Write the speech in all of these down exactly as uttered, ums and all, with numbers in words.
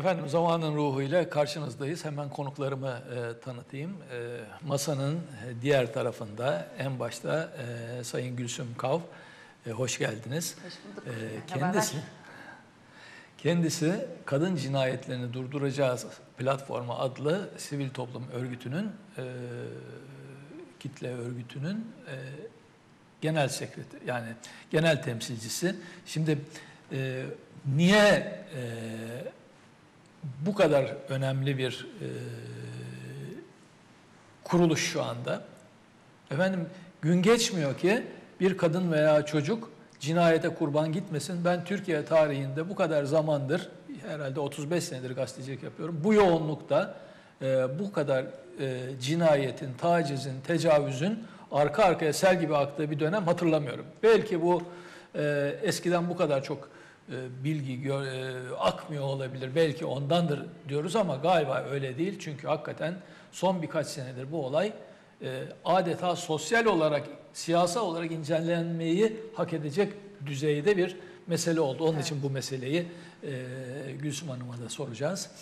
Efendim zamanın ruhuyla karşınızdayız. Hemen konuklarımı e, tanıtayım. E, masanın diğer tarafında en başta e, Sayın Gülsüm Kav. E, hoş geldiniz. Hoş bulduk. E, kendisi, kendisi Kadın Cinayetlerini Durduracağız Platformu adlı sivil toplum örgütünün, e, kitle örgütünün e, genel sekreter, yani genel temsilcisi. Şimdi e, niye e, bu kadar önemli bir e, kuruluş şu anda? Efendim gün geçmiyor ki bir kadın veya çocuk cinayete kurban gitmesin. Ben Türkiye tarihinde bu kadar zamandır, herhalde otuz beş senedir gazetecilik yapıyorum. Bu yoğunlukta e, bu kadar e, cinayetin, tacizin, tecavüzün arka arkaya sel gibi aktığı bir dönem hatırlamıyorum. Belki bu e, eskiden bu kadar çok bilgi gör, akmıyor olabilir. Belki ondandır diyoruz ama galiba öyle değil. Çünkü hakikaten son birkaç senedir bu olay adeta sosyal olarak, siyasal olarak incelenmeyi hak edecek düzeyde bir mesele oldu. Onun evet. için bu meseleyi Gülsüm Hanım'a da soracağız.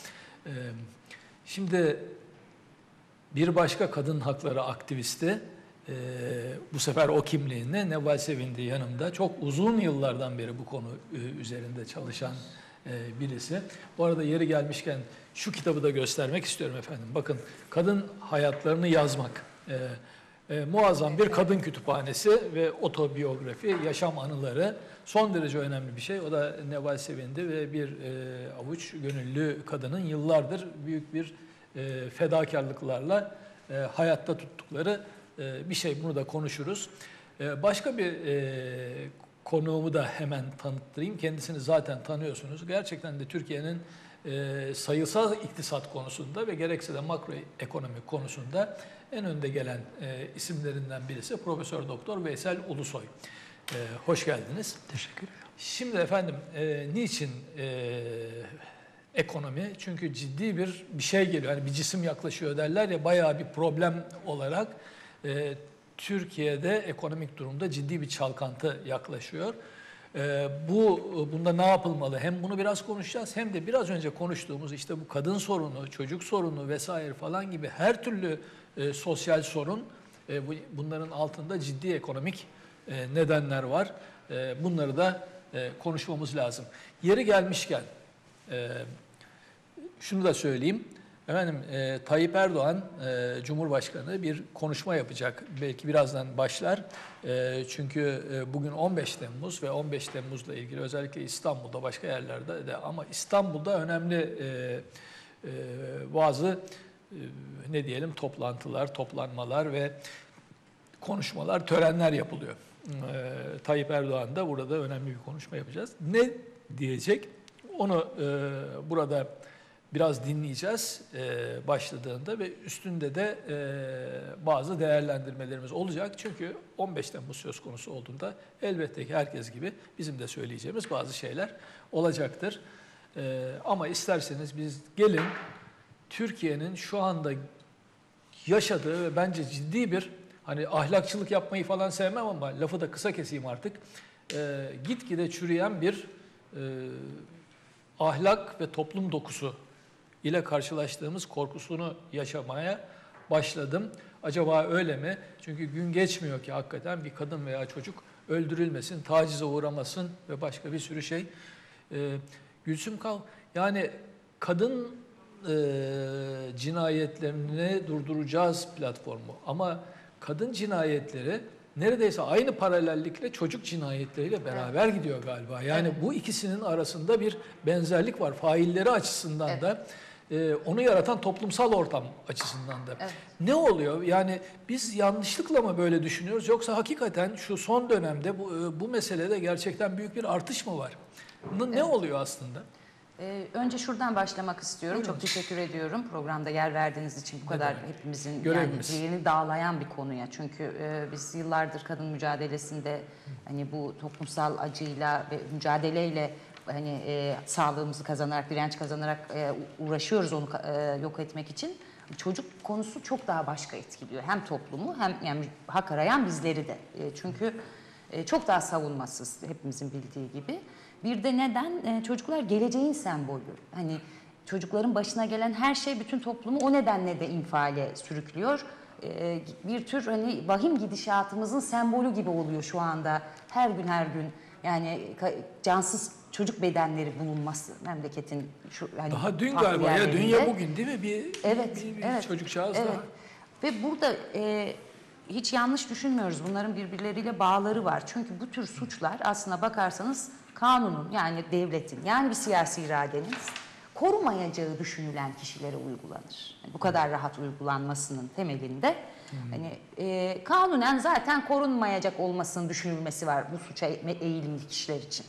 Şimdi bir başka kadın hakları aktivisti, Ee, bu sefer o kimliğinde Neval Sevindi yanımda. Çok uzun yıllardan beri bu konu e, üzerinde çalışan e, birisi. Bu arada yeri gelmişken şu kitabı da göstermek istiyorum efendim. Bakın, kadın hayatlarını yazmak. E, e, muazzam bir kadın kütüphanesi ve otobiyografi, yaşam anıları. Son derece önemli bir şey. O da Neval Sevindi ve bir e, avuç gönüllü kadının yıllardır büyük bir e, fedakarlıklarla e, hayatta tuttukları bir şey. Bunu da konuşuruz. Başka bir konuğumu da hemen tanıttırayım. Kendisini zaten tanıyorsunuz. Gerçekten de Türkiye'nin sayısal iktisat konusunda ve gerekse de makroekonomi konusunda en önde gelen isimlerinden birisi Profesör Doktor Veysel Ulusoy. Hoş geldiniz. Teşekkür ederim. Şimdi efendim niçin ekonomi? Çünkü ciddi bir bir şey geliyor. Yani bir cisim yaklaşıyor derler ya, bayağı bir problem olarak Ee, Türkiye'de ekonomik durumda ciddi bir çalkantı yaklaşıyor. Ee, bu bunda ne yapılmalı? Hem bunu biraz konuşacağız, hem de biraz önce konuştuğumuz işte bu kadın sorunu, çocuk sorunu vesaire falan gibi her türlü e, sosyal sorun, e, bu, bunların altında ciddi ekonomik e, nedenler var. E, bunları da e, konuşmamız lazım. Yeri gelmişken e, şunu da söyleyeyim. Efendim e, Tayyip Erdoğan e, Cumhurbaşkanı bir konuşma yapacak. Belki birazdan başlar. E, çünkü e, bugün on beş Temmuz ve on beş Temmuz'la ilgili özellikle İstanbul'da, başka yerlerde de, ama İstanbul'da önemli e, e, bazı e, ne diyelim toplantılar, toplanmalar ve konuşmalar, törenler yapılıyor. E, Tayyip Erdoğan da burada önemli bir konuşma yapacağız. Ne diyecek? Onu e, burada biraz dinleyeceğiz e, başladığında ve üstünde de e, bazı değerlendirmelerimiz olacak. Çünkü on beş Temmuz söz konusu olduğunda elbette ki herkes gibi bizim de söyleyeceğimiz bazı şeyler olacaktır. E, ama isterseniz biz gelin Türkiye'nin şu anda yaşadığı ve bence ciddi bir, hani ahlakçılık yapmayı falan sevmem ama lafı da kısa keseyim artık, e, gitgide çürüyen bir e, ahlak ve toplum dokusu ile karşılaştığımız korkusunu yaşamaya başladım. Acaba öyle mi? Çünkü gün geçmiyor ki hakikaten bir kadın veya çocuk öldürülmesin, tacize uğramasın ve başka bir sürü şey. Ee, Gülsüm Kav, yani kadın e, cinayetlerini durduracağız platformu. Ama kadın cinayetleri neredeyse aynı paralellikle çocuk cinayetleriyle beraber evet. gidiyor galiba. Yani evet. bu ikisinin arasında bir benzerlik var. Failleri açısından evet. da, e, onu yaratan toplumsal ortam açısından da. Evet. Ne oluyor? Yani biz yanlışlıkla mı böyle düşünüyoruz? Yoksa hakikaten şu son dönemde bu, bu meselede gerçekten büyük bir artış mı var? Ne evet. oluyor aslında? Ee, önce şuradan başlamak istiyorum. Buyurun. Çok teşekkür ediyorum programda yer verdiğiniz için, bu kadar evet. hepimizin yani ciğerini dağlayan bir konuya. Çünkü e, biz yıllardır kadın mücadelesinde hani bu toplumsal acıyla ve mücadeleyle hani e, sağlığımızı kazanarak, direnç kazanarak e, uğraşıyoruz onu e, yok etmek için. Çocuk konusu çok daha başka etkiliyor. Hem toplumu hem yani hak arayan bizleri de. E, çünkü e, çok daha savunmasız, hepimizin bildiği gibi. Bir de neden? E, çocuklar geleceğin sembolü. Hani çocukların başına gelen her şey bütün toplumu o nedenle de infiale sürüklüyor. Ee, bir tür hani vahim gidişatımızın sembolü gibi oluyor şu anda. Her gün her gün yani cansız çocuk bedenleri bulunması memleketin şu hani daha dün galiba ya dün ya bugün değil mi bir evet, bir, bir evet, çocukcağız evet. daha. Ve burada e, hiç yanlış düşünmüyoruz. Bunların birbirleriyle bağları var. Çünkü bu tür suçlar aslına bakarsanız kanunun yani devletin yani bir siyasi iradenin korumayacağı düşünülen kişilere uygulanır. Yani bu kadar rahat uygulanmasının temelinde hmm. hani e, kanunen zaten korunmayacak olmasının düşünülmesi var bu suça eğilimli kişiler için.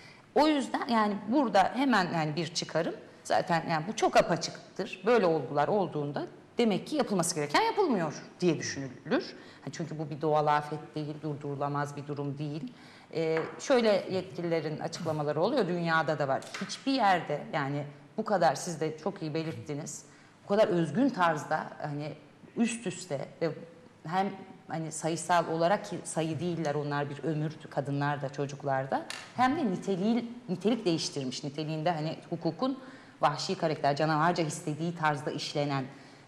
O yüzden yani burada hemen yani bir çıkarım zaten yani bu çok apaçıktır. Böyle olgular olduğunda demek ki yapılması gereken yapılmıyor diye düşünülür. Çünkü bu bir doğal afet değil, durdurulamaz bir durum değil. Ee, şöyle yetkililerin açıklamaları oluyor, dünyada da var. Hiçbir yerde yani bu kadar siz de çok iyi belirttiniz. Bu kadar özgün tarzda hani üst üste ve hem hani sayısal olarak ki sayı değiller onlar bir ömür kadınlar da çocuklar da hem de niteliği, nitelik değiştirmiş. Niteliğinde hani hukukun vahşi karakter canavarca istediği tarzda işlenen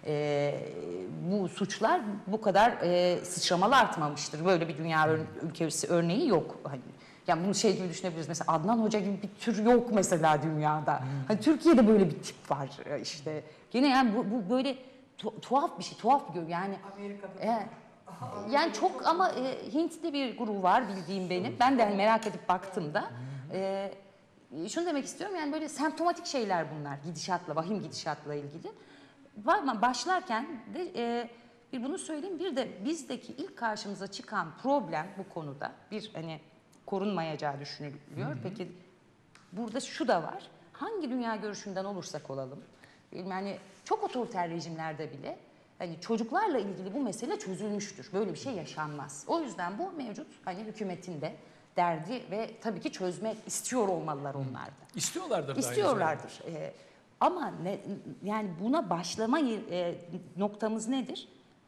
e, bu suçlar bu kadar e, sıçramalı artmamıştır. Böyle bir dünya ör, ülkesi örneği yok. Hani yani bunu şey gibi düşünebiliriz. Mesela Adnan Hoca gibi bir tür yok mesela dünyada. Hmm. Hani Türkiye'de böyle bir tip var işte. Gene yani bu, bu böyle tu, tuhaf bir şey, tuhaf bir gör. Yani Amerika'da. E, yani çok ama e, Hintli bir grubu var bildiğim benim. Ben de hani merak edip baktığımda e, şunu demek istiyorum yani böyle semptomatik şeyler bunlar gidişatla, vahim gidişatla ilgili. Başlarken de e, bir bunu söyleyeyim bir de bizdeki ilk karşımıza çıkan problem bu konuda bir hani korunmayacağı düşünülüyor. Hı hı. Peki burada şu da var. Hangi dünya görüşünden olursak olalım yani çok otoriter rejimlerde bile hani çocuklarla ilgili bu mesele çözülmüştür. Böyle bir şey yaşanmaz. O yüzden bu mevcut hani hükümetin de derdi ve tabii ki çözmek istiyor olmalılar onlar da. İstiyorlardır. İstiyorlardır. Ee, ama ne, yani buna başlama e, noktamız nedir?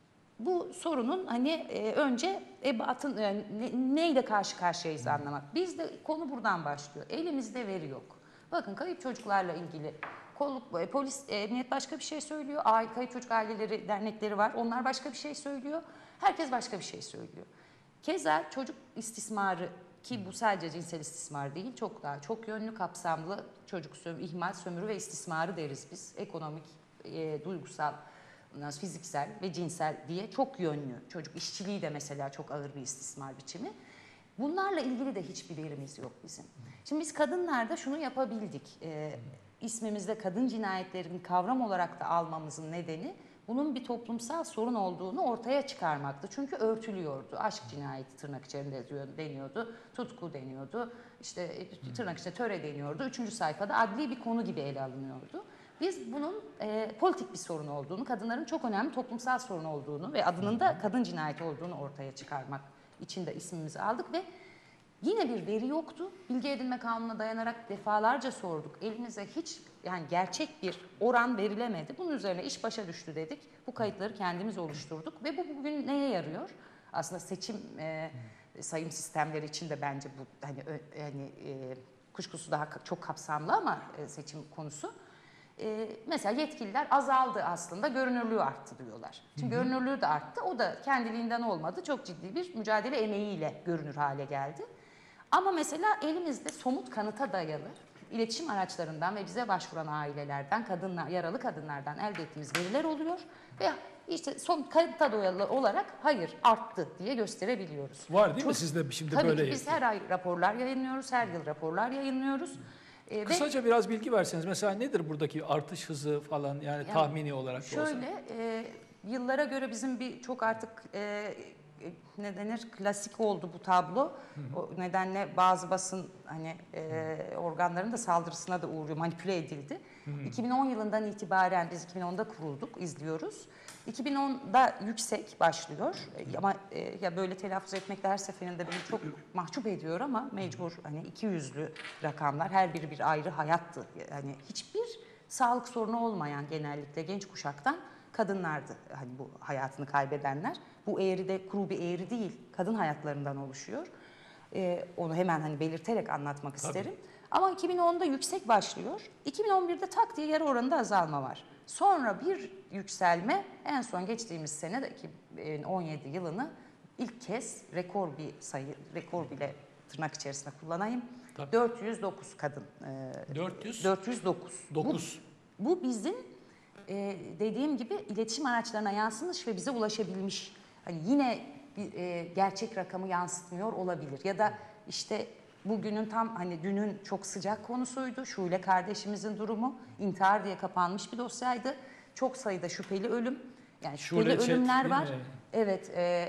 Bu sorunun hani e, önce ebatın e, ne, neyle karşı karşıyayız anlamak. Bizde konu buradan başlıyor. Elimizde veri yok. Bakın kayıp çocuklarla ilgili kolluk, polis, emniyet başka bir şey söylüyor. Aile, kayıp çocuk aileleri dernekleri var. Onlar başka bir şey söylüyor. Herkes başka bir şey söylüyor. Keza çocuk istismarı ki bu sadece cinsel istismar değil, çok daha çok yönlü kapsamlı çocuk sömürü, ihmal, sömürü ve istismarı deriz biz. Ekonomik, e, duygusal, fiziksel ve cinsel diye çok yönlü. Çocuk işçiliği de mesela çok ağır bir istismar biçimi. Bunlarla ilgili de hiçbir verimiz yok bizim. Şimdi biz kadınlarda şunu yapabildik. E, ismimizde kadın cinayetlerini kavram olarak da almamızın nedeni bunun bir toplumsal sorun olduğunu ortaya çıkarmaktı. Çünkü örtülüyordu. Aşk cinayeti tırnak içinde deniyordu. Tutku deniyordu. İşte tırnak içinde töre deniyordu. Üçüncü sayfada adli bir konu gibi ele alınıyordu. Biz bunun e, politik bir sorun olduğunu, kadınların çok önemli toplumsal sorun olduğunu ve adının da kadın cinayeti olduğunu ortaya çıkarmak için de ismimizi aldık ve yine bir veri yoktu. Bilgi edinme kanununa dayanarak defalarca sorduk. Elimize hiç yani gerçek bir oran verilemedi. Bunun üzerine iş başa düştü dedik. Bu kayıtları kendimiz oluşturduk ve bu bugün neye yarıyor? Aslında seçim e, sayım sistemleri için de bence bu hani hani e, kuşkusuz daha çok kapsamlı ama e, seçim konusu. E, mesela yetkililer azaldı aslında, görünürlüğü arttı diyorlar. Şimdi hı hı. görünürlüğü de arttı. O da kendiliğinden olmadı. Çok ciddi bir mücadele emeğiyle görünür hale geldi. Ama mesela elimizde somut kanıta dayalı iletişim araçlarından ve bize başvuran ailelerden, kadınlar, yaralı kadınlardan elde ettiğimiz veriler oluyor ve işte son kanıta dayalı olarak hayır arttı diye gösterebiliyoruz. Var değil Çok, mi sizde şimdi tabii böyle? Tabii ki biz her ay raporlar yayınlıyoruz, her yıl raporlar yayınlıyoruz. Ee, Kısaca ve, biraz bilgi verseniz mesela nedir buradaki artış hızı falan yani, yani tahmini olarak şöyle, olsa? Şöyle e, yıllara göre bizim bir çok artık e, ne denir klasik oldu bu tablo. Hı hı. O nedenle bazı basın hani e, organların da saldırısına da uğruyor, manipüle edildi. Hı hı. iki bin on yılından itibaren biz iki bin onda kurulduk, izliyoruz. iki bin onda yüksek başlıyor e, ama e, ya böyle telaffuz etmekle her seferinde beni çok mahcup ediyor ama mecbur hani iki yüzlü rakamlar, her biri bir ayrı hayattı. Yani hiçbir sağlık sorunu olmayan genellikle genç kuşaktan kadınlardı hani bu hayatını kaybedenler. Bu eğri de kuru bir eğri değil, kadın hayatlarından oluşuyor. Ee, onu hemen hani belirterek anlatmak Tabii. isterim. Ama iki bin onda yüksek başlıyor. iki bin on birde tak diye yarı oranında azalma var. Sonra bir yükselme, en son geçtiğimiz sene de iki bin on yedi yılını ilk kez rekor bir sayı, rekor bile tırnak içerisinde kullanayım. Tabii. dört yüz dokuz kadın. E, dört yüz? dört yüz dokuz. dokuz. Bu, bu bizim e, dediğim gibi iletişim araçlarına yansımış ve bize ulaşabilmiş. Hani yine bir, e, gerçek rakamı yansıtmıyor olabilir. Ya da işte bugünün tam hani dünün çok sıcak konusuydu. Şule kardeşimizin durumu intihar diye kapanmış bir dosyaydı. Çok sayıda şüpheli ölüm. Yani şüpheli Şule ölümler Çet, var. Evet. E,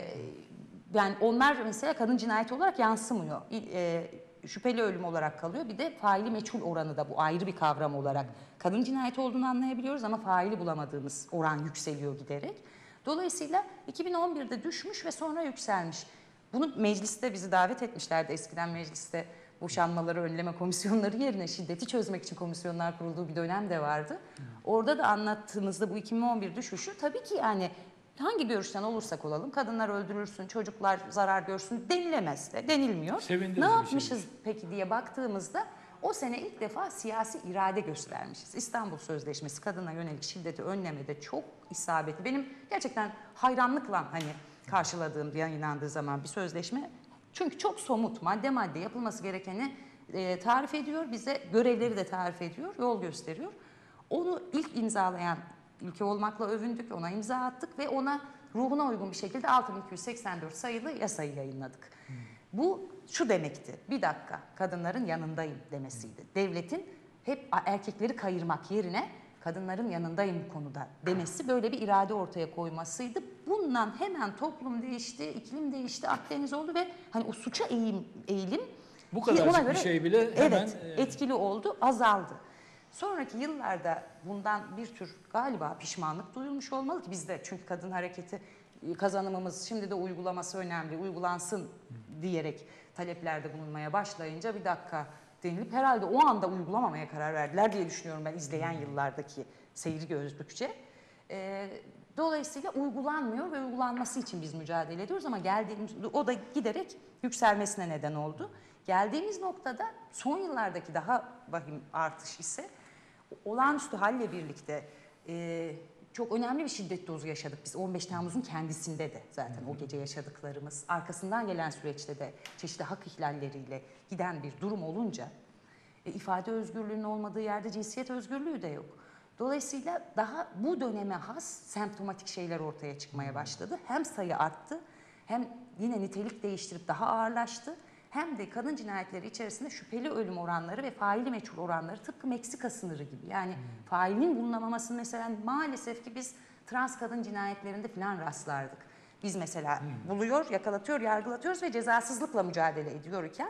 yani onlar mesela kadın cinayeti olarak yansımıyor. E, şüpheli ölüm olarak kalıyor. Bir de faili meçhul oranı da bu ayrı bir kavram olarak. Kadın cinayeti olduğunu anlayabiliyoruz ama faili bulamadığımız oran yükseliyor giderek. Dolayısıyla iki bin on birde düşmüş ve sonra yükselmiş. Bunu mecliste bizi davet etmişlerdi. Eskiden mecliste boşanmaları önleme komisyonları yerine şiddeti çözmek için komisyonlar kurulduğu bir dönem de vardı. Orada da anlattığımızda bu iki bin on bir düşüşü tabii ki yani hangi görüşten olursak olalım kadınlar öldürülsün, çocuklar zarar görsün denilemez de denilmiyor. Ne yapmışız şey. Peki diye baktığımızda o sene ilk defa siyasi irade göstermişiz. İstanbul Sözleşmesi kadına yönelik şiddeti önlemede çok isabetli. Benim gerçekten hayranlıkla hani karşıladığım, yayınlandığı zaman bir sözleşme. Çünkü çok somut, madde madde yapılması gerekeni e, tarif ediyor. Bize görevleri de tarif ediyor, yol gösteriyor. Onu ilk imzalayan ülke olmakla övündük, ona imza attık ve ona ruhuna uygun bir şekilde altı bin iki yüz seksen dört sayılı yasayı yayınladık. Hmm. Bu şu demekti, bir dakika kadınların yanındayım demesiydi. Devletin hep erkekleri kayırmak yerine kadınların yanındayım bu konuda demesi, böyle bir irade ortaya koymasıydı. Bundan hemen toplum değişti, iklim değişti, Akdeniz oldu ve hani o suça eğim, eğilim bu kadar bir şey bile hemen evet, etkili oldu, azaldı. Sonraki yıllarda bundan bir tür galiba pişmanlık duyulmuş olmalı ki bizde, çünkü kadın hareketi kazanımımız şimdi de uygulaması önemli, uygulansın diyerek taleplerde bulunmaya başlayınca bir dakika denilip herhalde o anda uygulamamaya karar verdiler diye düşünüyorum ben izleyen yıllardaki seyri gözlükçe. E, dolayısıyla uygulanmıyor ve uygulanması için biz mücadele ediyoruz ama geldiğimiz, o da giderek yükselmesine neden oldu. Geldiğimiz noktada son yıllardaki daha vahim artış ise olağanüstü halle birlikte e, çok önemli bir şiddet dozu yaşadık biz on beş Temmuz'un kendisinde de zaten o gece yaşadıklarımız, arkasından gelen süreçte de çeşitli hak ihlalleriyle giden bir durum olunca e, ifade özgürlüğünün olmadığı yerde cinsiyet özgürlüğü de yok. Dolayısıyla daha bu döneme has semptomatik şeyler ortaya çıkmaya başladı. Hem sayı arttı hem yine nitelik değiştirip daha ağırlaştı. Hem de kadın cinayetleri içerisinde şüpheli ölüm oranları ve faili meçhul oranları tıpkı Meksika sınırı gibi. Yani hmm. failin bulunamamasını mesela maalesef ki biz trans kadın cinayetlerinde falan rastlardık. Biz mesela hmm. buluyor, yakalatıyor, yargılatıyoruz ve cezasızlıkla mücadele ediyorken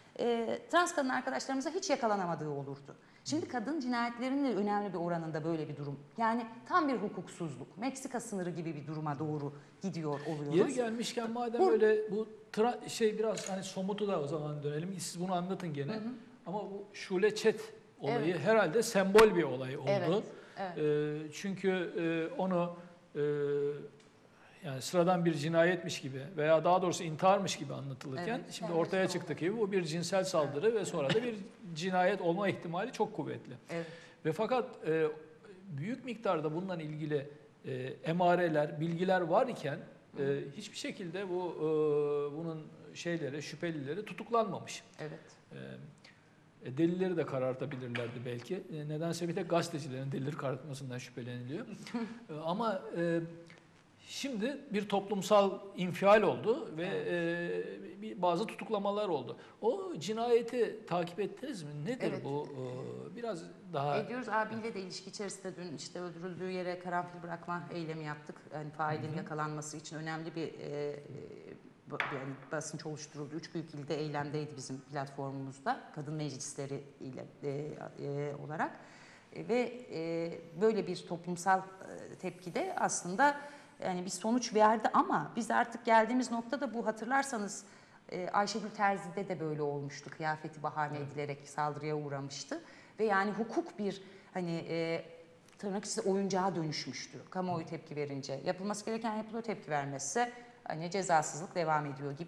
e, trans kadın arkadaşlarımıza hiç yakalanamadığı olurdu. Şimdi kadın cinayetlerinin de önemli bir oranında böyle bir durum. Yani tam bir hukuksuzluk, Meksika sınırı gibi bir duruma doğru gidiyor oluyoruz. Yeri gelmişken madem bu, öyle bu tra- şey biraz hani somutu da o zaman dönelim. Siz bunu anlatın gene. Hı hı. Ama bu Şule Çet olayı evet. herhalde sembol bir olay oldu. Evet, evet. E, çünkü e, onu e, yani sıradan bir cinayetmiş gibi veya daha doğrusu intiharmış gibi anlatılırken evet, şimdi ortaya evet, çıktı ki bu bir cinsel saldırı evet. ve sonra da bir cinayet olma ihtimali çok kuvvetli. Evet. Ve fakat e, büyük miktarda bununla ilgili e, emareler, bilgiler var iken e, hiçbir şekilde bu e, bunun şeyleri, şüphelileri tutuklanmamış. Evet. E, delilleri de karartabilirlerdi belki. E, nedense bir tek gazetecilerin delilleri karartmasından şüpheleniliyor. e, ama e, Şimdi bir toplumsal infial oldu ve evet. e, bir, bazı tutuklamalar oldu. O cinayeti takip ettiniz mi? Nedir evet. bu? E, biraz daha... Ediyoruz. Abiyle de ilişki içerisinde dün işte öldürüldüğü yere karanfil bırakma eylemi yaptık. Yani failin Hı-hı. yakalanması için önemli bir e, yani basınç oluşturuldu. Üç büyük ilde eylemdeydi bizim platformumuzda. Kadın meclisleri ile e, e, olarak. E, ve e, böyle bir toplumsal e, tepkide aslında yani bir sonuç verdi ama biz artık geldiğimiz noktada bu hatırlarsanız e, Ayşegül Terzi'de de böyle olmuştu. Kıyafeti bahane evet. edilerek saldırıya uğramıştı. Ve yani hukuk bir hani e, tırnak içinde oyuncağa dönüşmüştü. Kamuoyu tepki verince. Yapılması gereken yapılıyor, tepki vermezse hani cezasızlık devam ediyor gibi.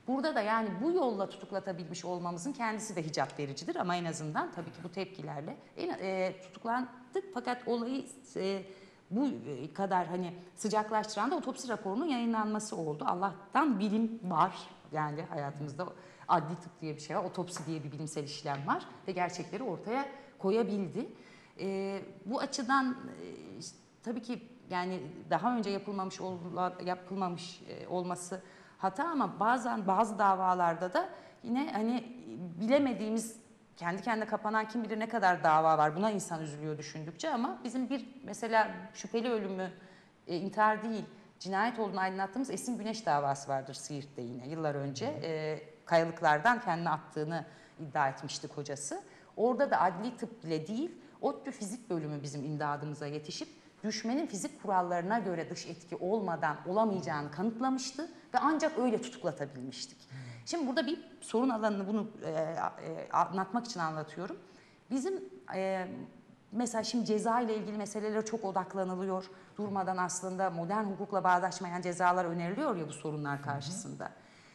Burada da yani bu yolla tutuklatabilmiş olmamızın kendisi de hicap vericidir ama en azından tabii ki bu tepkilerle e, tutuklandık fakat olayı e, bu kadar hani sıcaklaştıran da otopsi raporunun yayınlanması oldu. Allah'tan bilim var yani hayatımızda adli tıp diye bir şey var, otopsi diye bir bilimsel işlem var ve gerçekleri ortaya koyabildi. E, bu açıdan e, tabii ki yani daha önce yapılmamış yapılmamış olması hata ama bazen bazı davalarda da yine hani bilemediğimiz kendi kendine kapanan kim bilir ne kadar dava var. Buna insan üzülüyor düşündükçe ama bizim bir mesela şüpheli ölümü e, intihar değil cinayet olduğunu aydınlattığımız Esin Güneş davası vardır Siirt'te yine yıllar önce. E, kayalıklardan kendini attığını iddia etmişti kocası. Orada da adli tıp bile değil ODTÜ fizik bölümü bizim imdadımıza yetişip düşmenin fizik kurallarına göre dış etki olmadan olamayacağını kanıtlamıştı ve ancak öyle tutuklatabilmiştik. Şimdi burada bir sorun alanını bunu e, e, anlatmak için anlatıyorum. Bizim e, mesela şimdi ceza ile ilgili meselelere çok odaklanılıyor. Durmadan aslında modern hukukla bağdaşmayan cezalar öneriliyor ya bu sorunlar karşısında.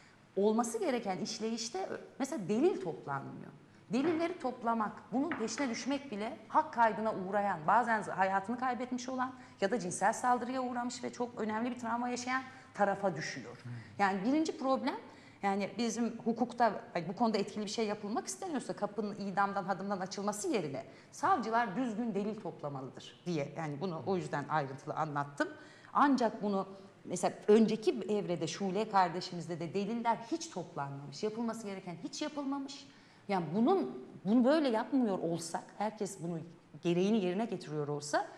Olması gereken işleyişte mesela delil toplanmıyor. Delilleri toplamak, bunun peşine düşmek bile hak kaybına uğrayan, bazen hayatını kaybetmiş olan ya da cinsel saldırıya uğramış ve çok önemli bir travma yaşayan tarafa düşüyor. Yani birinci problem, yani bizim hukukta bu konuda etkili bir şey yapılmak isteniyorsa kapının idamdan, hadımdan açılması yerine savcılar düzgün delil toplamalıdır diye. Yani bunu o yüzden ayrıntılı anlattım. Ancak bunu mesela önceki evrede Şule kardeşimizde de deliller hiç toplanmamış, yapılması gereken hiç yapılmamış. Yani bunun bunu böyle yapmıyor olsak, herkes bunu gereğini yerine getiriyor olsa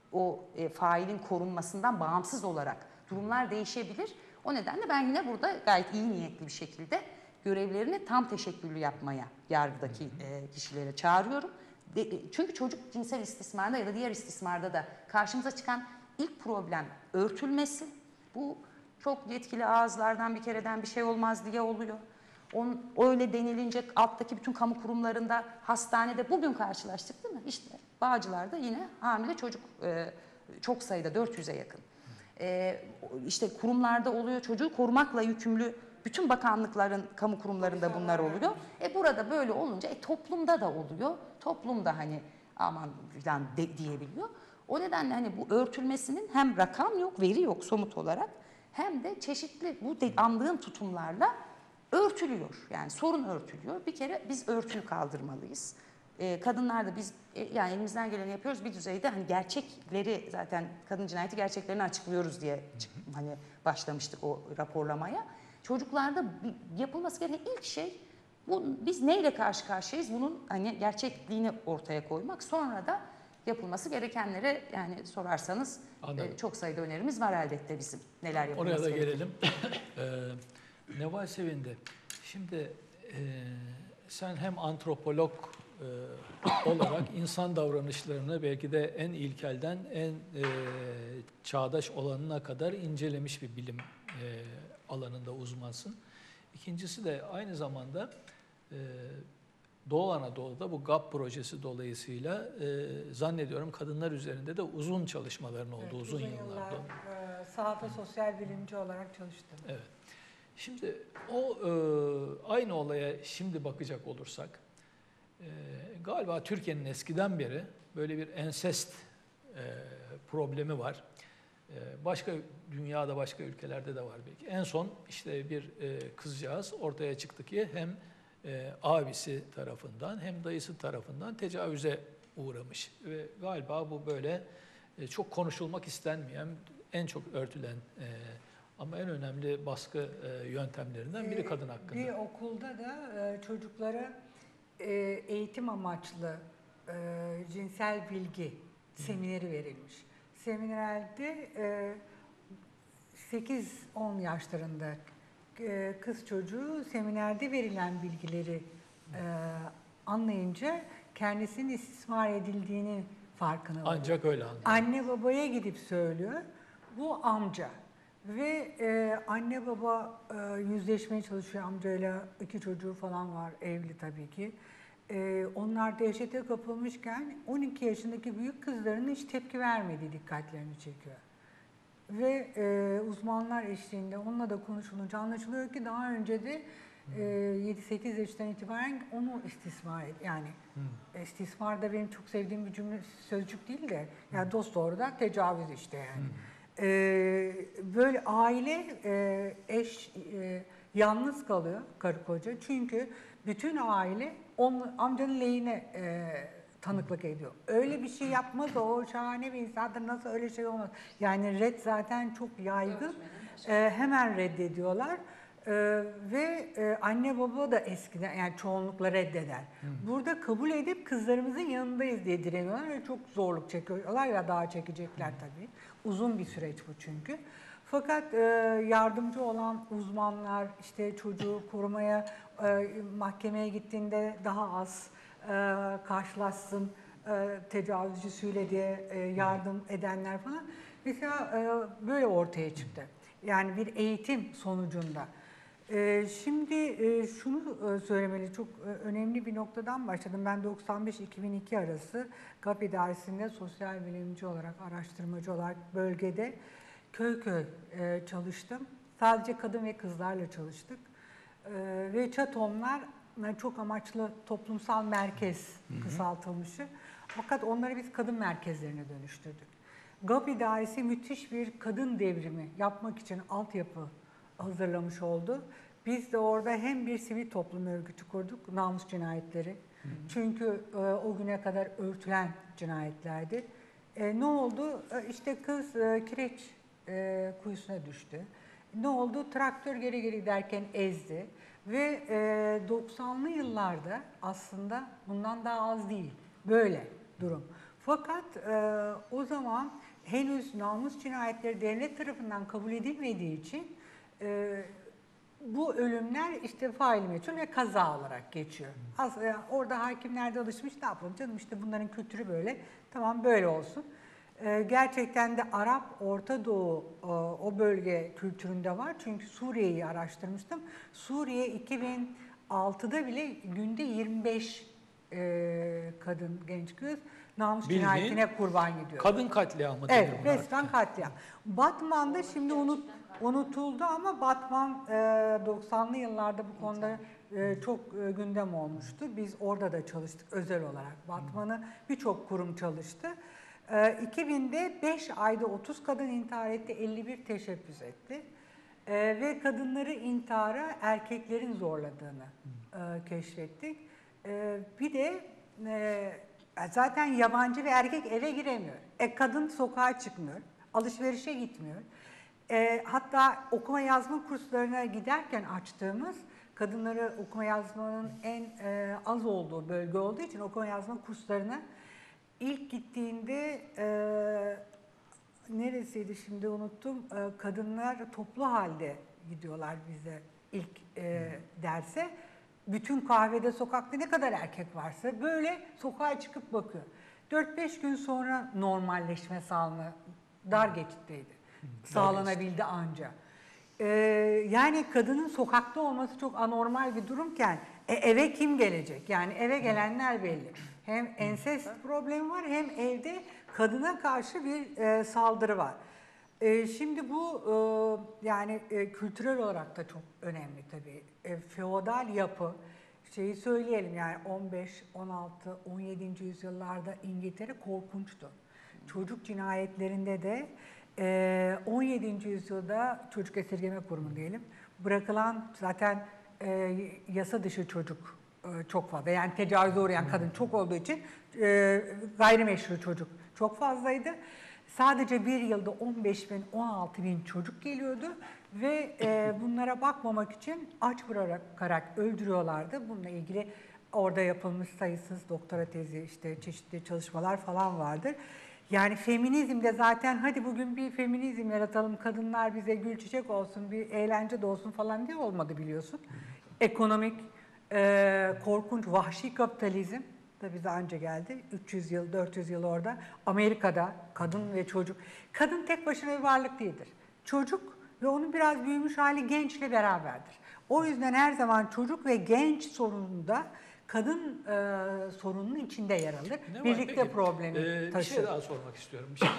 o e, failin korunmasından bağımsız olarak durumlar değişebilir. O nedenle ben yine burada gayet iyi niyetli bir şekilde görevlerini tam teşekküllü yapmaya yargıdaki e, kişilere çağırıyorum. De, çünkü çocuk cinsel istismarda ya da diğer istismarda da karşımıza çıkan ilk problem örtülmesi. Bu çok yetkili ağızlardan bir kereden bir şey olmaz diye oluyor. On, öyle denilince alttaki bütün kamu kurumlarında, hastanede bugün karşılaştık değil mi? İşte Bağcılar'da yine hamile çocuk e, çok sayıda dört yüze yakın. E, işte kurumlarda oluyor, çocuğu korumakla yükümlü bütün bakanlıkların, kamu kurumlarında bunlar oluyor. E burada böyle olunca e, toplumda da oluyor. Toplum da hani aman falan de, diyebiliyor. O nedenle hani bu örtülmesinin hem rakam yok, veri yok somut olarak hem de çeşitli bu de, andığım tutumlarla örtülüyor. Yani sorun örtülüyor. Bir kere biz örtüyü kaldırmalıyız. Ee, kadınlar da biz e, yani elimizden geleni yapıyoruz bir düzeyde hani gerçekleri zaten kadın cinayeti gerçeklerini açıklıyoruz diye hani başlamıştık o raporlamaya. Çocuklarda bir, yapılması gereken ilk şey bu, biz neyle karşı karşıyayız bunun hani gerçekliğini ortaya koymak. Sonra da yapılması gerekenlere yani sorarsanız e, çok sayıda önerimiz var elbette bizim. Neler yapılması Oraya da gerekir. gelelim. ee, Neval Sevindi, şimdi e, sen hem antropolog e, olarak insan davranışlarını belki de en ilkelden en e, çağdaş olanına kadar incelemiş bir bilim e, alanında uzmansın. İkincisi de aynı zamanda e, Doğu Anadolu'da bu GAP projesi dolayısıyla e, zannediyorum kadınlar üzerinde de uzun çalışmaların olduğu, evet, uzun, uzun yıllarda. yıllar e, sahada sosyal bilimci olarak çalıştım. Evet. Şimdi o e, aynı olaya şimdi bakacak olursak e, galiba Türkiye'nin eskiden beri böyle bir ensest e, problemi var. E, başka dünyada başka ülkelerde de var belki. En son işte bir e, kızcağız ortaya çıktı ki hem e, abisi tarafından hem dayısı tarafından tecavüze uğramış ve galiba bu böyle e, çok konuşulmak istenmeyen, en çok örtülen e, ama en önemli baskı e, yöntemlerinden biri kadın hakkında. Bir okulda da e, çocuklara e, eğitim amaçlı e, cinsel bilgi semineri verilmiş. Seminerde e, sekiz on yaşlarında e, kız çocuğu seminerde verilen bilgileri e, anlayınca kendisinin istismar edildiğini farkına varıyor. Ancak öyle anlıyor. Anne babaya gidip söylüyor. Bu amca. Ve e, anne baba e, yüzleşmeye çalışıyor amcayla, iki çocuğu falan var, evli tabii ki. E, onlar dehşete kapılmışken on iki yaşındaki büyük kızlarının hiç tepki vermediği dikkatlerini çekiyor. ve e, uzmanlar eşliğinde onunla da konuşulunca anlaşılıyor ki daha önce de e, yedi sekiz yaşından itibaren onu istismar et. Yani hmm. istismar da benim çok sevdiğim bir cümle, sözcük değil de yani dosdoğru da tecavüz işte yani. Hmm. E, böyle aile e, eş e, yalnız kalıyor karı koca çünkü bütün aile onun, amcanın lehine e, tanıklık ediyor. Öyle bir şey yapmaz o şahane bir insandır, nasıl öyle şey olmaz. Yani red zaten çok yaygın. Ee, hemen reddediyorlar. Ee, ve e, anne baba da eskiden yani çoğunlukla reddeder. Hı. Burada kabul edip kızlarımızın yanındayız diye direniyorlar ve çok zorluk çekiyorlar ya daha çekecekler tabii. Uzun bir süreç bu çünkü. Fakat e, yardımcı olan uzmanlar işte çocuğu korumaya e, mahkemeye gittiğinde daha az e, karşılaşsın e, tecavüzcüsüyle diye e, yardım edenler falan. Mesela e, böyle ortaya çıktı. Yani bir eğitim sonucunda. E, şimdi e, şunu e, söylemeli, çok e, önemli bir noktadan başladım. Ben doksan beş iki bin iki arası G A P İdaresi'nde sosyal bilimci olarak, araştırmacı olarak bölgede köy köy e, çalıştım. Sadece kadın ve kızlarla çalıştık. E, ve ÇATOM'lar çok amaçlı toplumsal merkez kısaltılmışı. Fakat onları biz kadın merkezlerine dönüştürdük. G A P İdaresi müthiş bir kadın devrimi yapmak için altyapı hazırlamış oldu. Biz de orada hem bir sivil toplum örgütü kurduk, namus cinayetleri. Hı hı. Çünkü e, o güne kadar örtülen cinayetlerdi. E, ne oldu? E, işte kız e, kireç e, kuyusuna düştü. Ne oldu? Traktör geri geri giderken ezdi. Ve e, doksanlı yıllarda aslında bundan daha az değil. Böyle durum. Fakat e, o zaman henüz namus cinayetleri devlet tarafından kabul edilmediği için e, bu ölümler işte fail meçhul ve kaza olarak geçiyor. Aslında orada hakimler de alışmış, ne yapalım canım işte bunların kültürü böyle, tamam böyle olsun. E, gerçekten de Arap, Orta Doğu e, o bölge kültüründe var. Çünkü Suriye'yi araştırmıştım. Suriye iki bin altıda bile günde yirmi beş e, kadın, genç kız namus Bildiğin cinayetine kurban gidiyor. Kadın katliamı. Evet, resmen katliam. Batman'da şimdi unut, unutuldu ama Batman e, doksanlı yıllarda bu konuda e, çok e, gündem olmuştu. Biz orada da çalıştık özel olarak. Batman'ı birçok kurum çalıştı. E, iki binde beş ayda otuz kadın intihar etti, elli bir teşebbüs etti. E, ve kadınları intihara erkeklerin zorladığını e, keşfettik. E, bir de e, zaten yabancı ve erkek eve giremiyor. E, kadın sokağa çıkmıyor, alışverişe gitmiyor. E, hatta okuma yazma kurslarına giderken açtığımız, kadınları okuma yazmanın en e, az olduğu bölge olduğu için okuma yazma kurslarına ilk gittiğinde e, neresiydi şimdi unuttum, e, kadınlar toplu halde gidiyorlar bize ilk e, derse. Bütün kahvede, sokakta ne kadar erkek varsa böyle sokağa çıkıp bakıyor. dört beş gün sonra normalleşme sağlanı dar geçitteydi. Sağlanabildi anca. Ee, yani kadının sokakta olması çok anormal bir durumken e, eve kim gelecek? Yani eve gelenler belli. Hem ensest problemi var hem evde kadına karşı bir e, saldırı var. E, şimdi bu e, yani e, kültürel olarak da çok önemli tabii. E, feodal yapı, şeyi söyleyelim yani on beş, on altı, on yedinci yüzyıllarda İngiltere korkunçtu. Çocuk cinayetlerinde de e, on yedinci yüzyılda çocuk esirgeme kurumu diyelim. Bırakılan zaten e, yasa dışı çocuk e, çok fazla. Yani tecavüze uğrayan kadın çok olduğu için e, gayrimeşru çocuk çok fazlaydı. Sadece bir yılda on beş bin, on altı bin çocuk geliyordu ve e, bunlara bakmamak için aç bırakarak öldürüyorlardı. Bununla ilgili orada yapılmış sayısız doktora tezi, işte çeşitli çalışmalar falan vardır. Yani feminizmde zaten hadi bugün bir feminizm yaratalım, kadınlar bize gül çiçek olsun, bir eğlence de olsun falan diye olmadı biliyorsun. Ekonomik, e, korkunç, vahşi kapitalizm da bize anca geldi. üç yüz yıl, dört yüz yıl orada. Amerika'da kadın ve çocuk. Kadın tek başına bir varlık değildir. Çocuk ve onun biraz büyümüş hali gençle beraberdir. O yüzden her zaman çocuk ve genç sorununda kadın e, sorunun içinde yer alır. Ne Birlikte var? problemi ee, taşır. Bir şey daha sormak istiyorum. Şimdi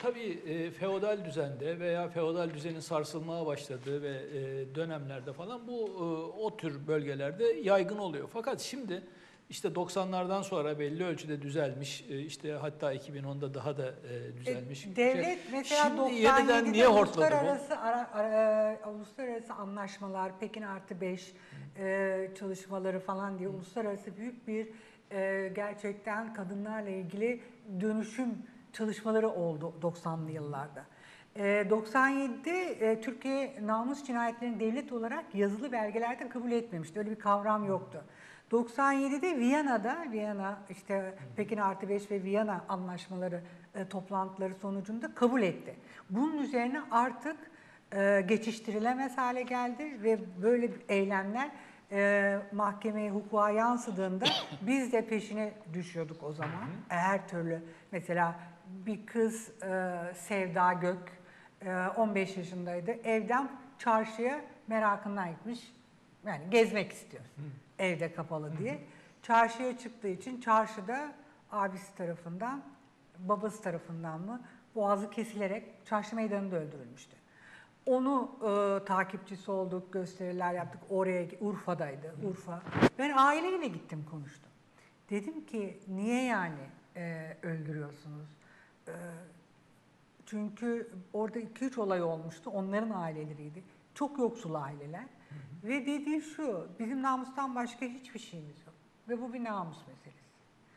tabii e, feodal düzende veya feodal düzenin sarsılmaya başladığı ve e, dönemlerde falan bu e, o tür bölgelerde yaygın oluyor. Fakat şimdi işte doksanlardan sonra belli ölçüde düzelmiş, e, işte hatta iki bin onda daha da e, düzelmiş. E, devlet Şey, mesela şimdi yeniden doksan niye yedide hortladı bu? uluslararası, ara, ara, e, uluslararası anlaşmalar, Pekin artı beş e, çalışmaları falan diye uluslararası büyük bir e, gerçekten kadınlarla ilgili dönüşüm çalışmaları oldu doksanlı yıllarda. E, doksan yedide e, Türkiye namus cinayetlerini devlet olarak yazılı belgelerde kabul etmemişti. Öyle bir kavram yoktu. doksan yedide Viyana'da, Viyana işte Pekin artı beş ve Viyana anlaşmaları e, toplantıları sonucunda kabul etti. Bunun üzerine artık e, geçiştirilemez hale geldi ve böyle eylemler e, mahkemeye, hukuka yansıdığında biz de peşine düşüyorduk o zaman. Her türlü mesela bir kız e, Sevda Gök e, on beş yaşındaydı. Evden çarşıya merakından gitmiş. Yani gezmek istiyor. Evde kapalı diye. Çarşıya çıktığı için çarşıda abisi tarafından, babası tarafından mı boğazı kesilerek çarşı meydanında öldürülmüştü. Onu e, takipçisi olduk, gösteriler yaptık. Oraya, Urfa'daydı, Urfa. Ben aileyle gittim, konuştum. Dedim ki niye yani e, öldürüyorsunuz? E, çünkü orada iki üç olay olmuştu. Onların aileleriydi. Çok yoksul aileler. Hı hı. Ve dediği şu, bizim namustan başka hiçbir şeyimiz yok. Ve bu bir namus meselesi.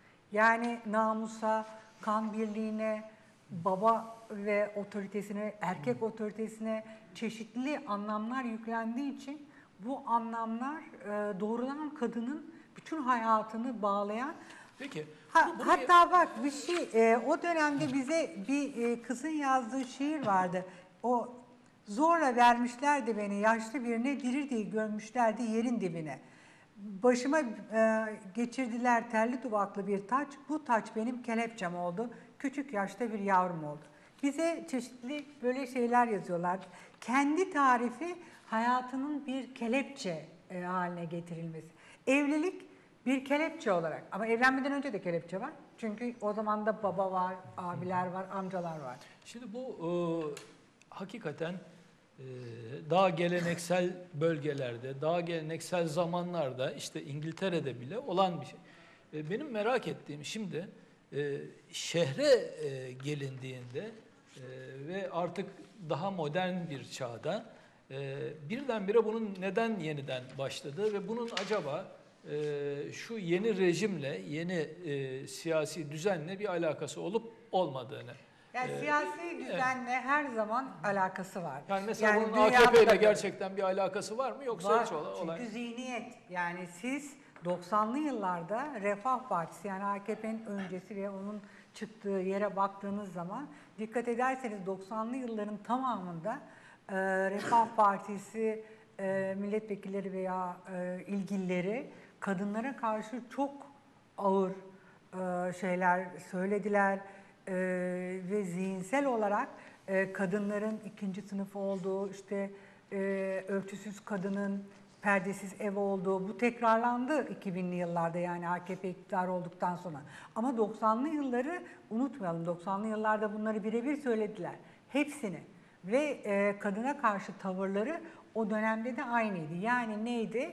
Yani namusa, kan birliğine, baba ve otoritesine, erkek otoritesine çeşitli anlamlar yüklendiği için bu anlamlar e, doğrudan kadının bütün hayatını bağlayan. Peki. Ha, buraya... Hatta bak bir şey, e, o dönemde bize bir e, kızın yazdığı şiir vardı. O zorla vermişlerdi beni, yaşlı birine, diri diye gömmüşlerdi yerin dibine. Başıma e, geçirdiler terli duvaklı bir taç, bu taç benim kelepçem oldu, küçük yaşta bir yavrum oldu. Bize çeşitli böyle şeyler yazıyorlar. Kendi tarifi hayatının bir kelepçe e, haline getirilmesi. Evlilik bir kelepçe olarak, ama evlenmeden önce de kelepçe var. Çünkü o zaman da baba var, abiler var, amcalar var. Şimdi bu e, hakikaten e, daha geleneksel bölgelerde, daha geleneksel zamanlarda, işte İngiltere'de bile olan bir şey. E, benim merak ettiğim şimdi e, şehre e, gelindiğinde e, ve artık daha modern bir çağda e, birdenbire bunun neden yeniden başladığı ve bunun acaba e, şu yeni rejimle, yeni e, siyasi düzenle bir alakası olup olmadığını. Yani Ee, siyasi düzenle evet. her zaman alakası var. Yani mesela yani bunun A K P ile gerçekten bir alakası var mı, yoksa var, hiç olay? Çünkü olay. zihniyet, yani siz doksanlı yıllarda Refah Partisi, yani A K P'nin öncesi ve onun çıktığı yere baktığınız zaman dikkat ederseniz doksanlı yılların tamamında e, Refah Partisi e, milletvekilleri veya e, ilgilileri kadınlara karşı çok ağır e, şeyler söylediler. Ee, ve zihinsel olarak e, kadınların ikinci sınıf olduğu, işte e, örtüsüz kadının perdesiz ev olduğu, bu tekrarlandı iki binli yıllarda, yani A K P iktidar olduktan sonra. Ama doksanlı yılları unutmayalım, doksanlı yıllarda bunları birebir söylediler, hepsini. Ve e, kadına karşı tavırları o dönemde de aynıydı. Yani neydi?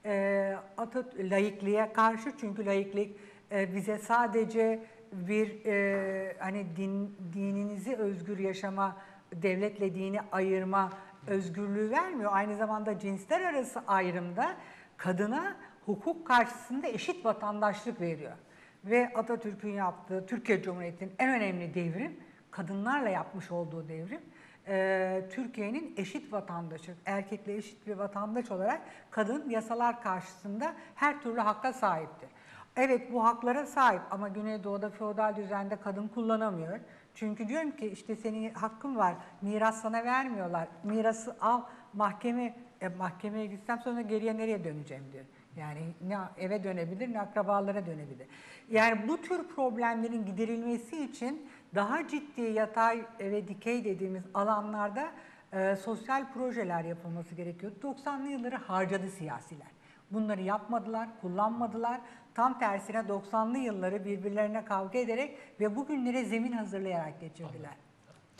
E, Atatürk laikliğe karşı, çünkü laiklik e, bize sadece bir e, hani din, dininizi özgür yaşama, devletle dini ayırma özgürlüğü vermiyor. Aynı zamanda cinsler arası ayrımda kadına hukuk karşısında eşit vatandaşlık veriyor. Ve Atatürk'ün yaptığı, Türkiye Cumhuriyeti'nin en önemli devrim, kadınlarla yapmış olduğu devrim, e, Türkiye'nin eşit vatandaşı, erkekle eşit bir vatandaş olarak kadın yasalar karşısında her türlü hakka sahiptir. Evet, bu haklara sahip ama Güneydoğu'da feodal düzende kadın kullanamıyor. Çünkü diyorum ki işte senin hakkın var, miras sana vermiyorlar. Mirası al, mahkeme, e, mahkemeye gitsem sonra geriye nereye döneceğim diyor. Yani ne eve dönebilir ne akrabalara dönebilir. Yani bu tür problemlerin giderilmesi için daha ciddi yatay ve dikey dediğimiz alanlarda e, sosyal projeler yapılması gerekiyor. doksanlı yılları harcadı siyasiler. Bunları yapmadılar, kullanmadılar. Tam tersine doksanlı yılları birbirlerine kavga ederek ve bugünlere zemin hazırlayarak geçirdiler.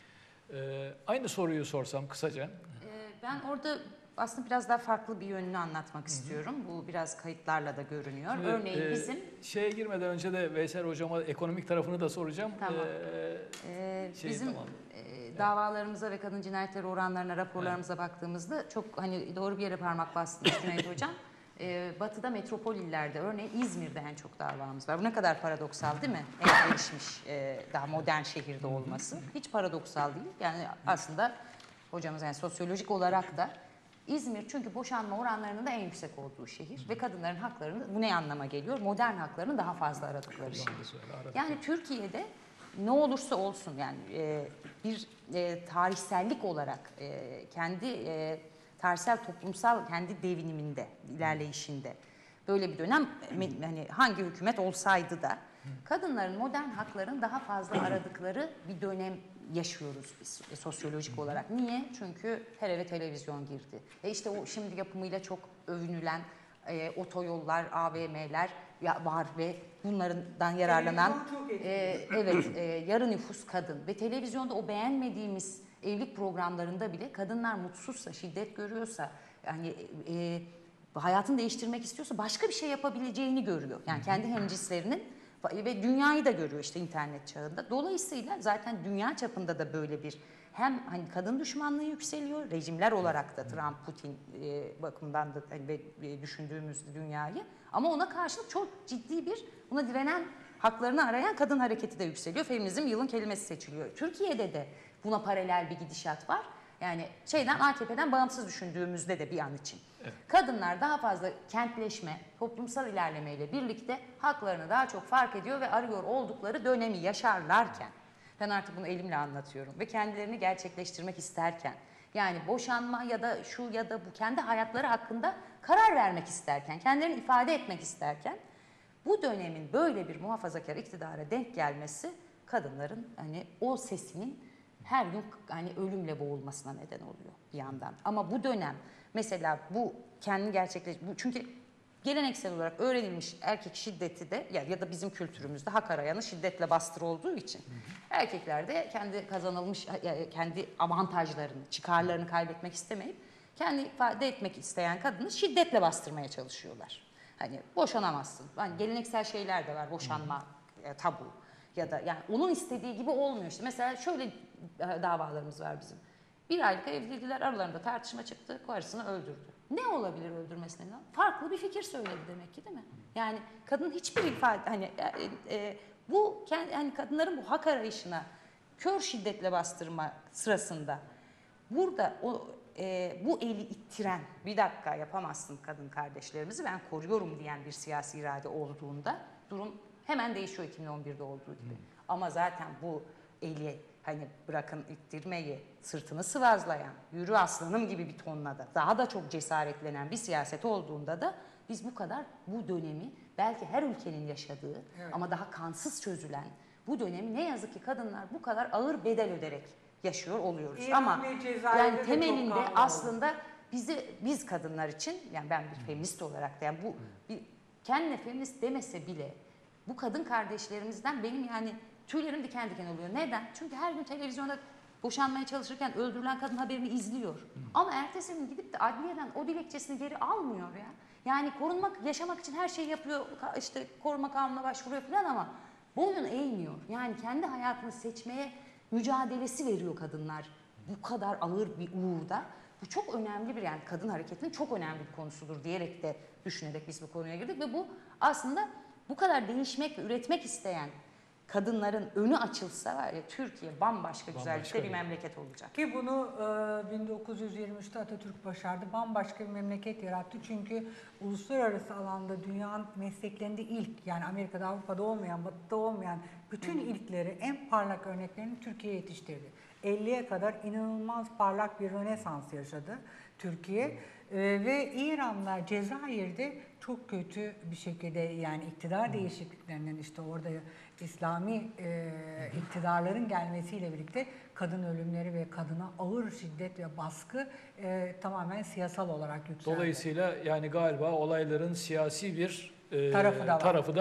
Ee, aynı soruyu sorsam kısaca. Ee, ben orada aslında biraz daha farklı bir yönünü anlatmak istiyorum. Bu biraz kayıtlarla da görünüyor. Şimdi, Örneğin e, bizim... Şeye girmeden önce de Veysel Hocama ekonomik tarafını da soracağım. Tamam. Ee, Ee, şey, bizim tamam. e, davalarımıza ve kadın cinayetleri oranlarına, raporlarımıza evet. baktığımızda çok hani doğru bir yere parmak bastınız Cüneyt Hocam. Ee, batı'da metropol illerde, örneğin İzmir'de en çok davamız var. Bu ne kadar paradoksal değil mi? En gelişmiş, e, daha modern şehirde olması. Hiç paradoksal değil. Yani aslında hocamız yani sosyolojik olarak da İzmir çünkü boşanma oranlarının da en yüksek olduğu şehir ve kadınların haklarını, bu ne anlama geliyor? Modern haklarını daha fazla aradıkları şehir. Yani Türkiye'de ne olursa olsun yani e, bir e, tarihsellik olarak e, kendi e, tarihsel toplumsal kendi deviniminde, ilerleyişinde böyle bir dönem hani hangi hükümet olsaydı da kadınların modern haklarını daha fazla aradıkları bir dönem yaşıyoruz biz e, sosyolojik olarak. Niye? Çünkü her eve televizyon girdi. E işte o şimdi yapımıyla çok övünülen e, otoyollar, A V M'ler var ve bunlardan yararlanan e, evet e, yarı nüfus kadın ve televizyonda o beğenmediğimiz evlilik programlarında bile kadınlar mutsuzsa, şiddet görüyorsa, yani e, hayatını değiştirmek istiyorsa başka bir şey yapabileceğini görüyor. Yani kendi hemcinslerinin ve dünyayı da görüyor işte internet çağında. Dolayısıyla zaten dünya çapında da böyle bir hem hani kadın düşmanlığı yükseliyor, rejimler olarak da Trump, Putin e, bakımından da hani, ve düşündüğümüz dünyayı, ama ona karşılık çok ciddi bir buna direnen, haklarını arayan kadın hareketi de yükseliyor. Feminizm yılın kelimesi seçiliyor. Türkiye'de de buna paralel bir gidişat var. Yani şeyden A K P'den bağımsız düşündüğümüzde de bir an için. Evet. Kadınlar daha fazla kentleşme, toplumsal ilerlemeyle birlikte haklarını daha çok fark ediyor ve arıyor oldukları dönemi yaşarlarken, ben artık bunu elimle anlatıyorum ve kendilerini gerçekleştirmek isterken, yani boşanma ya da şu ya da bu kendi hayatları hakkında karar vermek isterken, kendilerini ifade etmek isterken, bu dönemin böyle bir muhafazakar iktidara denk gelmesi kadınların hani o sesinin her gün hani ölümle boğulmasına neden oluyor bir yandan. Ama bu dönem mesela bu kendi gerçekleş bu çünkü geleneksel olarak öğrenilmiş erkek şiddeti de ya, ya da bizim kültürümüzde hak arayanı şiddetle bastır olduğu için erkekler de kendi kazanılmış kendi avantajlarını, çıkarlarını kaybetmek istemeyip kendi ifade etmek isteyen kadını şiddetle bastırmaya çalışıyorlar. Hani boşanamazsın. Hani geleneksel şeyler de var. Boşanma e, tabu ya da yani onun istediği gibi olmuyor işte. Mesela şöyle davalarımız var bizim. Bir aylık evliydiler, aralarında tartışma çıktı, karısını öldürdü. Ne olabilir öldürmesine? Farklı bir fikir söyledi demek ki, değil mi? Yani kadın hiçbir ifade hani e, e, bu kendi hani kadınların bu hak arayışına kör şiddetle bastırma sırasında burada o e, bu eli ittiren, bir dakika yapamazsın kadın kardeşlerimizi ben koruyorum diyen bir siyasi irade olduğunda durum hemen değişiyor iki bin on birde olduğu gibi. Hmm. Ama zaten bu eli hani bırakın ittirmeyi, sırtını sıvazlayan, yürü aslanım gibi bir tonla da daha da çok cesaretlenen bir siyaset olduğunda da biz bu kadar bu dönemi belki her ülkenin yaşadığı evet. ama daha kansız çözülen bu dönemi ne yazık ki kadınlar bu kadar ağır bedel öderek yaşıyor oluyoruz. İran ama yani temelinde aslında bizi biz kadınlar için yani ben bir feminist olarak da yani bu bir, kendine feminist demese bile bu kadın kardeşlerimizden benim yani tüylerim diken diken oluyor. Neden? Çünkü her gün televizyonda boşanmaya çalışırken öldürülen kadın haberini izliyor. Hı. Ama ertesi gün gidip de adliyeden o dilekçesini geri almıyor ya. Yani korunmak, yaşamak için her şeyi yapıyor. İşte koruma kanununa başvuruyor falan ama boyun eğmiyor. Yani kendi hayatını seçmeye mücadelesi veriyor kadınlar. Bu kadar ağır bir uğurda. Bu çok önemli bir yani kadın hareketinin çok önemli bir konusudur diyerek de düşünerek biz bu konuya girdik ve bu aslında bu kadar değişmek ve üretmek isteyen kadınların önü açılsa var ya Türkiye bambaşka güzellikte bir memleket olacak. Ki bunu e, bin dokuz yüz yirmi üçte Atatürk başardı. Bambaşka bir memleket yarattı. Çünkü uluslararası alanda dünyanın mesleklerinde ilk yani Amerika'da, Avrupa'da olmayan, Batı'da olmayan bütün ilkleri en parlak örneklerini Türkiye'ye yetiştirdi. elliye kadar inanılmaz parlak bir Rönesans yaşadı Türkiye. Ee, ve İran'la Cezayir'de çok kötü bir şekilde yani iktidar değişikliklerinden işte orada İslami e, iktidarların gelmesiyle birlikte kadın ölümleri ve kadına ağır şiddet ve baskı e, tamamen siyasal olarak yükseldi. Dolayısıyla yani galiba olayların siyasi bir e, tarafı da var. Tarafı da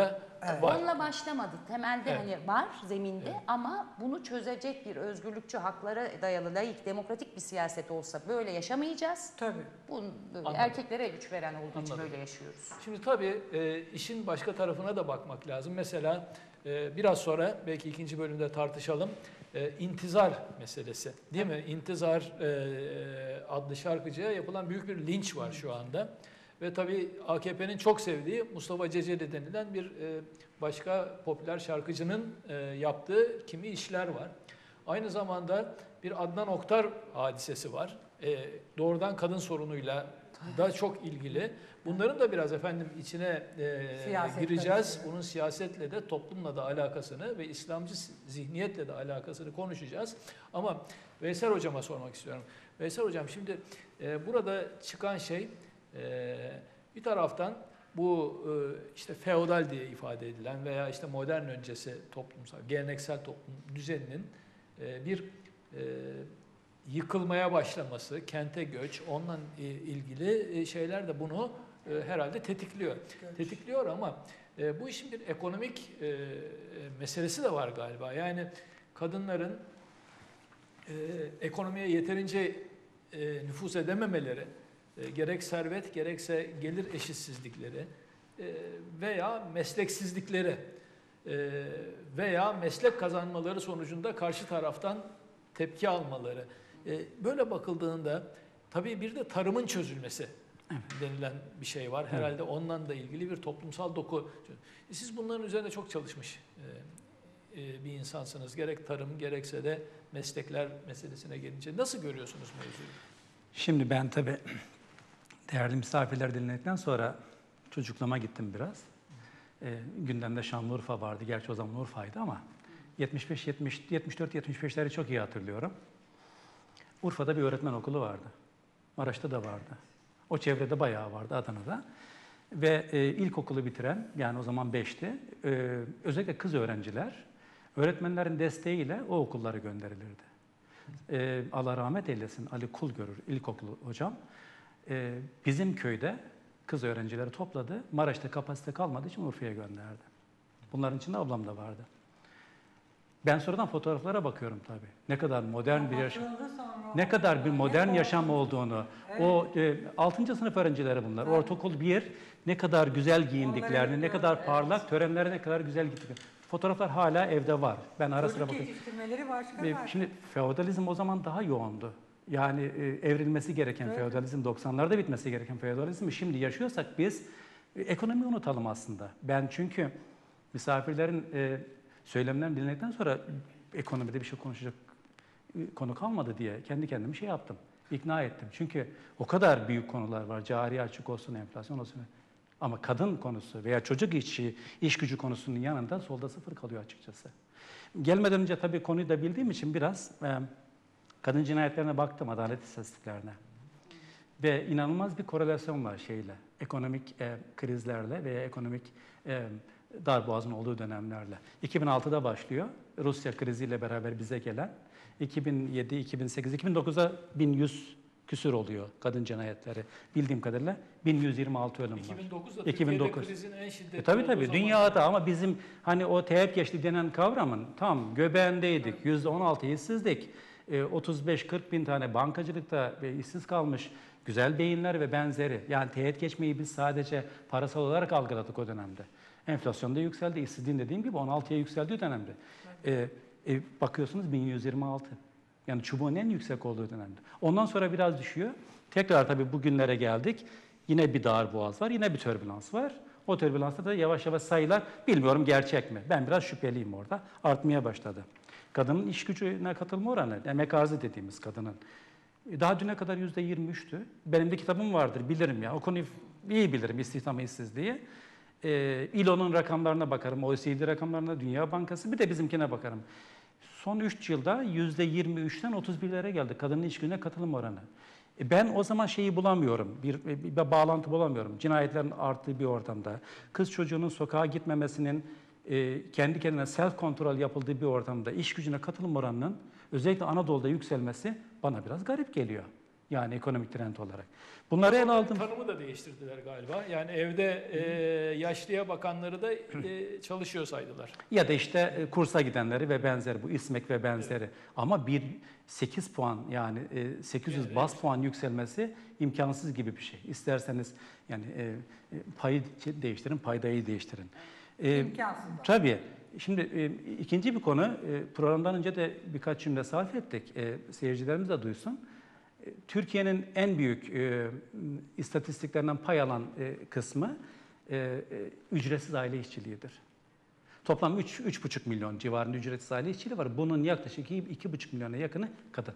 Evet. Var. Onunla başlamadı. Temelde Evet. hani var zeminde ama bunu çözecek bir özgürlükçü, haklara dayalı, layık, demokratik bir siyaset olsa böyle yaşamayacağız. Tabii. Bunu böyle Anladım. erkeklere güç veren olduğu için Anladım. böyle yaşıyoruz. Şimdi tabii e, işin başka tarafına da bakmak lazım. Mesela e, biraz sonra belki ikinci bölümde tartışalım. E, intizar meselesi değil mi? İntizar e, adlı şarkıcıya yapılan büyük bir linç var şu anda. Ve tabii A K P'nin çok sevdiği Mustafa Ceceli denilen bir e, başka popüler şarkıcının e, yaptığı kimi işler var. Aynı zamanda bir Adnan Oktar hadisesi var. E, doğrudan kadın sorunuyla da çok ilgili. Bunların da biraz efendim içine e, Siyaset gireceğiz. karışıyor. Bunun siyasetle de toplumla da alakasını ve İslamcı zihniyetle de alakasını konuşacağız. Ama Veysel Hocam'a sormak istiyorum. Veysel Hocam şimdi e, burada çıkan şey e, bir taraftan bu e, işte feodal diye ifade edilen veya işte modern öncesi toplumsal, geleneksel toplum düzeninin e, bir e, yıkılmaya başlaması, kente göç, onunla ilgili şeyler de bunu herhalde tetikliyor. Göç. Tetikliyor ama bu işin bir ekonomik meselesi de var galiba. Yani kadınların ekonomiye yeterince nüfuz edememeleri, gerek servet gerekse gelir eşitsizlikleri veya mesleksizlikleri veya meslek kazanmaları sonucunda karşı taraftan tepki almaları. Böyle bakıldığında tabii bir de tarımın çözülmesi evet. denilen bir şey var. Herhalde evet. onunla da ilgili bir toplumsal doku. Siz bunların üzerine çok çalışmış bir insansınız. Gerek tarım gerekse de meslekler meselesine gelince. Nasıl görüyorsunuz mevzuyu? Şimdi ben tabii değerli misafirler dinledikten sonra çocukluğuma gittim biraz. E, gündemde Şanlıurfa vardı. Gerçi o zaman Urfa'ydı ama yetmiş beş yetmiş yetmiş dört yetmiş beşleri çok iyi hatırlıyorum. Urfa'da bir öğretmen okulu vardı. Maraş'ta da vardı. O çevrede bayağı vardı, Adana'da. Ve e, ilkokulu bitiren, yani o zaman beşti, e, özellikle kız öğrenciler öğretmenlerin desteğiyle o okullara gönderilirdi. E, Allah rahmet eylesin, Ali Kulgörür ilkokulu hocam. E, bizim köyde kız öğrencileri topladı. Maraş'ta kapasite kalmadığı için Urfa'ya gönderdi. Bunların içinde ablam da vardı. Ben sonradan fotoğraflara bakıyorum tabii. Ne kadar modern bir yaşam, ne kadar bir modern yaşam olduğunu. Evet. O e, altıncı sınıf öğrencileri bunlar. Evet. Ortaokul bir, ne kadar güzel giyindiklerini, ne kadar evet. parlak, törenlere ne kadar güzel gittiklerini. Fotoğraflar hala evde var. Ben ara sıra bakıyorum. Yetiştirmeleri başka e, var. Şimdi feodalizm o zaman daha yoğundu. Yani e, evrilmesi gereken evet. feodalizm, doksanlarda bitmesi gereken feodalizmi şimdi yaşıyorsak biz e, ekonomiyi unutalım aslında. Ben çünkü misafirlerin e, söylemlerini dinledikten sonra ekonomide bir şey konuşacak konu kalmadı diye kendi kendime şey yaptım. İkna ettim. Çünkü o kadar büyük konular var. Cari açık olsun, enflasyon olsun. Ama kadın konusu veya çocuk işi, iş gücü konusunun yanında solda sıfır kalıyor açıkçası. Gelmeden önce tabii konuyu da bildiğim için biraz e, kadın cinayetlerine baktım, adalet istatistiklerine. Ve inanılmaz bir korelasyon var şeyle, ekonomik e, krizlerle veya ekonomik e, darboğazın olduğu dönemlerle. iki bin altıda başlıyor, Rusya kriziyle beraber bize gelen. iki bin yedi, iki bin sekiz, iki bin dokuzda bin yüz küsür oluyor kadın cinayetleri. Bildiğim kadarıyla bin yüz yirmi altı ölüm var. iki bin dokuzda iki bin dokuz. Türkiye'de krizin en şiddetli e, tabii tabii, zaman... dünyada ama bizim hani o teğet geçti denen kavramın tam göbeğindeydik. yüzde on altı işsizlik. otuz beş kırk bin tane bankacılıkta işsiz kalmış güzel beyinler ve benzeri. Yani teğet geçmeyi biz sadece parasal olarak algıladık o dönemde. Enflasyon da yükseldi. İşsizliğin dediğim gibi on altıya yükseldiği dönemde. Evet. Ee, e, bakıyorsunuz bin yüz yirmi altı. Yani çubuğun en yüksek olduğu dönemde. Ondan sonra biraz düşüyor. Tekrar tabii bugünlere geldik. Yine bir darboğaz var. Yine bir türbülans var. O türbülansta da yavaş yavaş sayılar, bilmiyorum gerçek mi? Ben biraz şüpheliyim orada. Artmaya başladı. Kadının iş gücüne katılma oranı, emek arzı dediğimiz kadının. Daha düne kadar yüzde yirmi üçtü. Benim de kitabım vardır, bilirim ya. O konuyu iyi bilirim, istihdam işsizliği. E, İ L O'nun rakamlarına bakarım, O E C D rakamlarına, Dünya Bankası, bir de bizimkine bakarım. Son üç yılda yüzde yirmi üçten otuz birlere geldi kadının iş gücüne katılım oranı. E, ben o zaman şeyi bulamıyorum, bir, bir, bir bağlantı bulamıyorum. Cinayetlerin arttığı bir ortamda, kız çocuğunun sokağa gitmemesinin, e, kendi kendine self kontrol yapıldığı bir ortamda iş gücüne katılım oranının özellikle Anadolu'da yükselmesi bana biraz garip geliyor. Yani ekonomik trend olarak. Bunları ele aldım. Tanımı da değiştirdiler galiba. Yani evde e, yaşlıya bakanları da e, çalışıyor saydılar. Ya da işte e, kursa gidenleri ve benzeri, bu İSMEK ve benzeri. Evet. Ama bir sekiz puan, yani e, sekiz yüz evet, bas puan yükselmesi imkansız gibi bir şey. İsterseniz yani e, e, payı değiştirin, paydayı değiştirin. E, İmkansız. Tabii. Şimdi e, ikinci bir konu, e, programdan önce de birkaç cümle sarf ettik. E, seyircilerimiz de duysun. E, Türkiye'nin en büyük e, istatistiklerinden pay alan e, kısmı e, e, ücretsiz aile işçiliğidir. Toplam üç buçuk milyon civarında ücretsiz aile işçiliği var. Bunun yaklaşık iki buçuk milyona yakını kadın.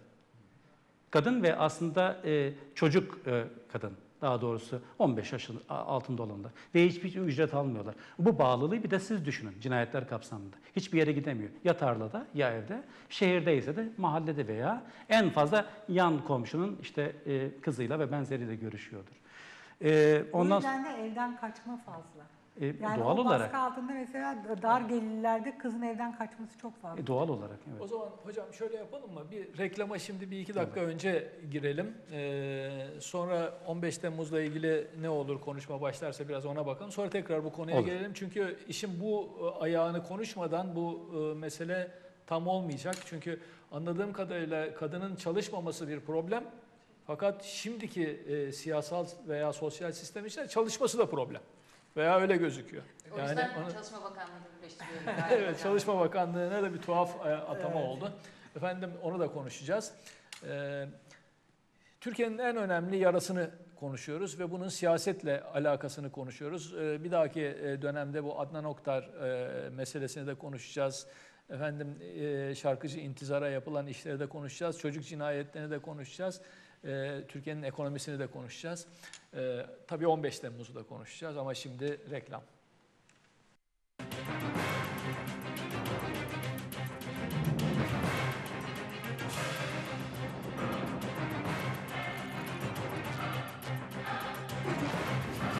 Kadın ve aslında e, çocuk e, kadın. Daha doğrusu on beş yaşın altında olanlar. Ve hiçbir ücret almıyorlar. Bu bağlılığı bir de siz düşünün cinayetler kapsamında. Hiçbir yere gidemiyor. Ya tarlada ya evde. Şehirdeyse de mahallede veya en fazla yan komşunun işte e, kızıyla ve benzeriyle görüşüyordur. E, ondan... O yüzden de evden kaçma fazla. E, yani doğal o olarak. baskı altında mesela dar gelirlerde kızın evden kaçması çok fazla. E, doğal olarak. Evet. O zaman hocam şöyle yapalım mı? Bir reklama şimdi bir iki dakika Tabii. önce girelim. Ee, sonra on beş Temmuz'la ilgili ne olur konuşma başlarsa biraz ona bakalım. Sonra tekrar bu konuya olur. gelelim. Çünkü işin bu ayağını konuşmadan bu mesele tam olmayacak. Çünkü anladığım kadarıyla kadının çalışmaması bir problem. Fakat şimdiki e, siyasal veya sosyal sistem içinde çalışması da problem. Veya öyle gözüküyor. O yüzden yani onu... Çalışma Bakanlığı'nı birleştiriyorum. Evet, Çalışma Bakanlığı'na da bir tuhaf atama evet. oldu. Efendim onu da konuşacağız. Ee, Türkiye'nin en önemli yarasını konuşuyoruz ve bunun siyasetle alakasını konuşuyoruz. Ee, bir dahaki dönemde bu Adnan Oktar e, meselesini de konuşacağız. Efendim e, şarkıcı İntizar'a yapılan işleri de konuşacağız. Çocuk cinayetlerini de konuşacağız. Ee, Türkiye'nin ekonomisini de konuşacağız. Ee, tabii on beş Temmuz'u da konuşacağız ama şimdi reklam.